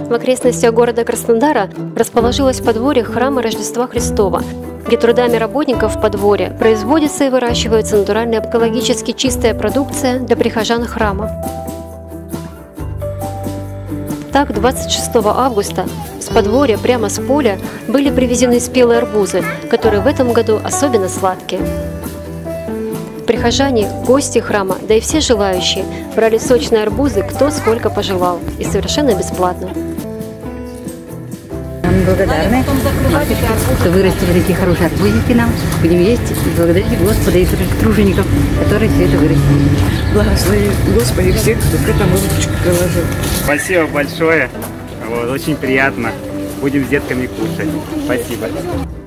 В окрестностях города Краснодара расположилось подворье храма Рождества Христова, где трудами работников подворья производится и выращивается натуральная экологически чистая продукция для прихожан храма. Так, 26 августа с подворья прямо с поля были привезены спелые арбузы, которые в этом году особенно сладкие. Прихожане, гости храма, да и все желающие брали сочные арбузы кто сколько пожелал и совершенно бесплатно. Мы благодарны, что вырастили такие хорошие арбузики нам. Будем есть и благодарить Господа и тружеников, которые все это вырастили. Благослови Господи всех, кто к этому ручку приложил. Спасибо большое. Вот, очень приятно. Будем с детками кушать. Спасибо.